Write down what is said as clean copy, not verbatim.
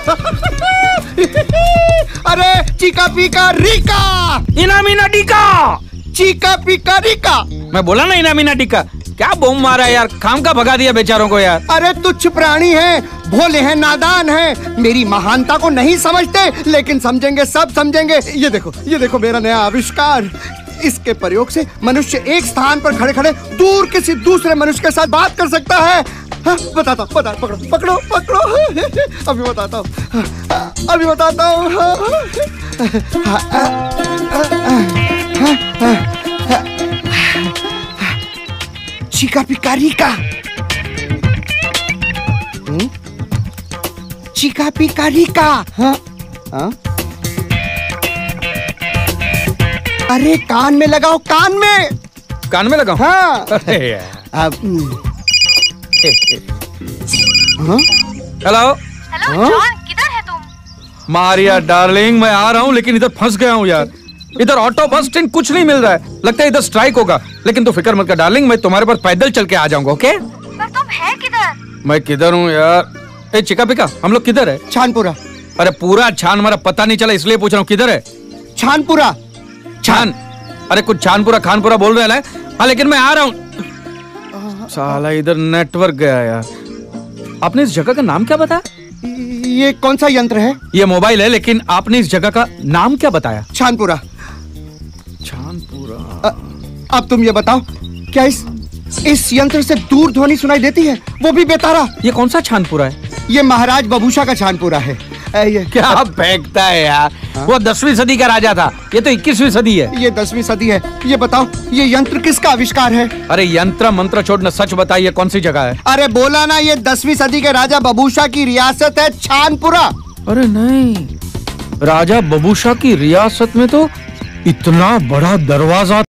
अरे चीका पीका रिका, इनामीना टिका, चीका पीका रिका। मैं बोला ना इनामीना टिका। क्या बम मारा यार, खाम का भगा दिया बेचारों को यार। अरे तुच्छ प्राणी हैं, भोले हैं, नादान हैं, मेरी महानता को नहीं समझते, लेकिन समझेंगे, सब समझेंगे। ये देखो मेरा नया आविष्कार। इसके प्रयोग से मनुष्य एक स्थान पर खड़े खड़े दूर किसी दूसरे मनुष्य के साथ बात कर सकता है। हाँ, बताता हूँ, पकड़ो। अभी बताता हूँ। चीका पिका रिका, चीका पिका रिका। हाँ? अरे कान में लगाओ, कान में लगाओ। हाँ। हेलो जॉन, किधर है तुम? मारिया डार्लिंग, मैं आ रहा हूँ लेकिन इधर फंस गया हूँ यार। इधर ऑटो बस ट्रेन कुछ नहीं मिल रहा है, लगता है इधर स्ट्राइक होगा। लेकिन तू फिक्र मत कर डार्लिंग, मैं तुम्हारे पास पैदल चल के आ जाऊंगा। ओके? पर तुम है किधर? मैं किधर हूँ यार? ए चिका पिका, हम लोग किधर है? छानपुरा। अरे पूरा छान हमारा पता नहीं चला, इसलिए पूछ रहा हूँ किधर है? छानपुरा। छान? अरे कुछ छानपुरा खानपुरा बोल रहे हैं। हाँ लेकिन मैं आ रहा हूँ। साला इधर नेटवर्क गया यार। आपने इस जगह का नाम क्या बताया? ये कौन सा यंत्र है? ये मोबाइल है, लेकिन आपने इस जगह का नाम क्या बताया? छानपुरा। छानपुरा। अब तुम ये बताओ, क्या इस यंत्र से दूर ध्वनि सुनाई देती है, वो भी बेतारा? ये कौन सा छानपुरा है? ये महाराज बबूशा का छानपुरा है। ये क्या फेंकता है यार। हाँ? वो 10वीं सदी का राजा था, ये तो 21वीं सदी है। ये 10वीं सदी है। ये बताओ, ये यंत्र किसका आविष्कार है? अरे यंत्र मंत्र छोड़ना, सच बताइए कौन सी जगह है? अरे बोला ना, ये 10वीं सदी के राजा बबूशा की रियासत है छानपुरा। अरे नहीं, राजा बबूशा की रियासत में तो इतना बड़ा दरवाजा